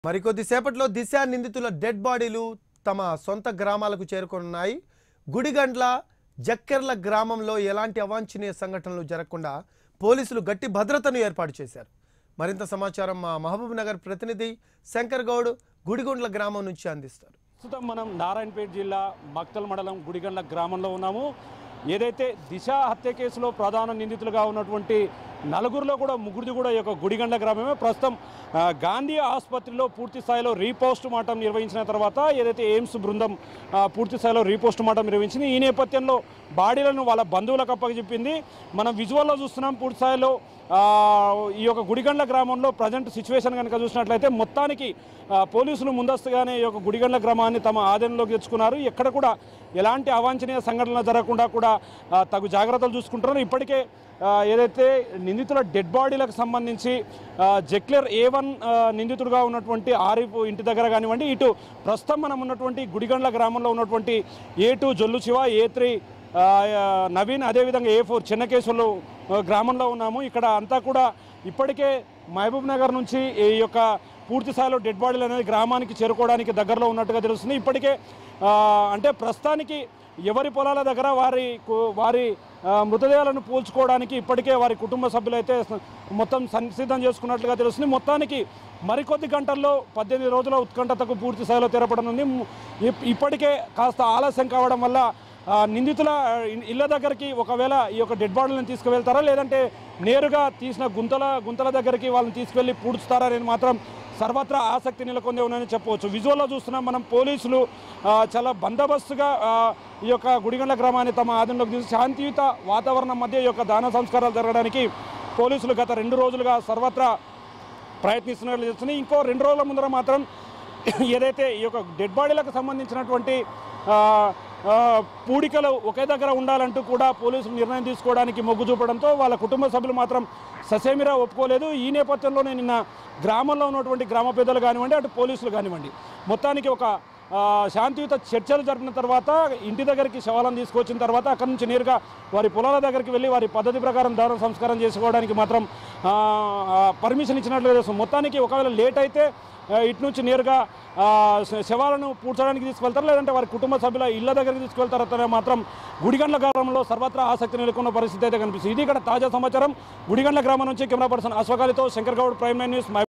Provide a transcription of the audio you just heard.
మరికొద్ది సేపట్లో దిశ నిందితుల డెడ్ బాడీలు తమ సొంత గ్రామాలకు చేరుకున్నాయి. గుడిగండ్ల జక్కెర్ల గ్రామంలో ఎలాంటి అవాంఛనీయ సంఘటనలు జరగకుండా పోలీసులు గట్టి భద్రతను ఏర్పాటు చేశారు. మరింత సమాచారం మా మహబూబ్ నగర్ ప్రతినిధి శంకర్ గౌడ్ గుడిగండ్ల గ్రామం నుంచి అందిస్తారు. ప్రస్తుతం మనం నారాయణపేట జిల్లా మక్తల్ మండలం గుడిగండ్ల గ్రామంలో ఉన్నాము. ఏదైతే దిశ హత్య కేసులో ప్రధాన నిందితులుగా ఉన్నటువంటి నలుగురిలో కూడా ముగ్గురిది కూడా ఈ యొక్క గుడిగండ్ల గ్రామమే. ప్రస్తుతం గాంధీ ఆసుపత్రిలో పూర్తి స్థాయిలో రీపోస్ట్ మార్టం నిర్వహించిన తర్వాత ఏదైతే ఎయిమ్స్ బృందం పూర్తి స్థాయిలో రీపోస్ట్ మార్టం నిర్వహించింది. ఈ నేపథ్యంలో బాడీలను వాళ్ళ బంధువులకు అప్పచెప్పింది. మనం విజువల్లో చూస్తున్నాం. పూర్తి స్థాయిలో ఈ యొక్క గుడిగండ్ల గ్రామంలో ప్రజెంట్ సిచ్యువేషన్ కనుక చూసినట్లయితే మొత్తానికి పోలీసులు ముందస్తుగానే ఈ యొక్క గుడిగండ్ల గ్రామాన్ని తమ ఆధీనంలోకి తెచ్చుకున్నారు. ఎక్కడ కూడా ఎలాంటి అవాంఛనీయ సంఘటనలు జరగకుండా కూడా తగు జాగ్రత్తలు చూసుకుంటున్నారు. ఇప్పటికే ఏదైతే నిందితుల డెడ్ బాడీలకు సంబంధించి జక్లెర్ A1 నిందితుడుగా ఉన్నటువంటి ఆరిఫ్ ఇంటి దగ్గర కానివ్వండి, ఇటు ప్రస్తుతం మనం ఉన్నటువంటి గుడిగండ్ల గ్రామంలో ఉన్నటువంటి A2 జొల్లు శివ, A3 నవీన్, అదేవిధంగా A4 చిన్నకేశ్వర్లు గ్రామంలో ఉన్నాము. ఇక్కడ అంతా కూడా ఇప్పటికే మహబూబ్ నగర్ నుంచి ఈ యొక్క పూర్తి స్థాయిలో డెడ్ బాడీలు అనేది గ్రామానికి చేరుకోవడానికి దగ్గరలో ఉన్నట్టుగా తెలుస్తుంది. ఇప్పటికే అంటే ప్రస్తుతానికి ఎవరి పొలాల దగ్గర వారి మృతదేహాలను పోల్చుకోవడానికి ఇప్పటికే వారి కుటుంబ సభ్యులైతే మొత్తం సిద్ధం చేసుకున్నట్లుగా తెలుస్తుంది. మొత్తానికి మరికొద్ది గంటల్లో 18 రోజుల ఉత్కంఠతకు పూర్తి స్థాయిలో తెరపడనుంది. ఇప్పటికే కాస్త ఆలస్యం కావడం వల్ల నిందితుల ఇళ్ల దగ్గరికి ఒకవేళ ఈ యొక్క డెడ్ బాడీలను తీసుకువెళ్తారా, లేదంటే నేరుగా తీసిన గుంతల దగ్గరికి వాళ్ళని తీసుకువెళ్ళి పూడ్చుతారా అనేది మాత్రం సర్వత్రా ఆసక్తి నెలకొందే ఉందని చెప్పవచ్చు. విజువల్లో చూస్తున్నాం మనం. పోలీసులు చాలా బందోబస్తుగా ఈ యొక్క గుడిగండ్ల గ్రామాన్ని తమ ఆధీనంలోకి తీసి శాంతియుత వాతావరణం మధ్య ఈ యొక్క దాన సంస్కారాలు జరగడానికి పోలీసులు గత 2 రోజులుగా సర్వత్రా ప్రయత్నిస్తున్నట్లు చేస్తున్నాయి. ఇంకో 2 రోజుల ముందర మాత్రం ఏదైతే ఈ యొక్క డెడ్ బాడీలకు సంబంధించినటువంటి పూడికలు ఒకే దగ్గర ఉండాలంటూ కూడా పోలీసులు నిర్ణయం తీసుకోవడానికి మొగ్గు చూపడంతో వాళ్ళ కుటుంబ సభ్యులు మాత్రం ససేమిరా ఒప్పుకోలేదు. ఈ నేపథ్యంలోనే నిన్న గ్రామంలో ఉన్నటువంటి గ్రామ పెద్దలు కానివ్వండి, అటు పోలీసులు కానివ్వండి, మొత్తానికి ఒక శాంతియుత చర్చలు జరిపిన తర్వాత ఇంటి దగ్గరికి శవాలను తీసుకొచ్చిన తర్వాత అక్కడి నుంచి నేరుగా వారి పొలాల దగ్గరికి వెళ్ళి వారి పద్ధతి ప్రకారం దాన సంస్కారం చేసుకోవడానికి మాత్రం పర్మిషన్ ఇచ్చినట్లుగా తెలుస్తుంది. మొత్తానికి ఒకవేళ లేట్ అయితే ఇటు నుంచి నేరుగా శవాలను పూడ్చడానికి తీసుకువెళ్తారు, లేదంటే వారి కుటుంబ సభ్యుల ఇళ్ల దగ్గరికి తీసుకువెళ్తారనే మాత్రం గుడిగండ్ల గ్రామంలో సర్వత్రా ఆసక్తి నెలకొన్న పరిస్థితి అయితే కనిపిస్తుంది. ఇది ఇక్కడ తాజా సమాచారం. గుడిగండ్ల గ్రామం నుంచి కెమెరా పర్సన్ అశ్వకాలితో శంకర్ గౌడ్, ప్రైమ్ 9 న్యూస్.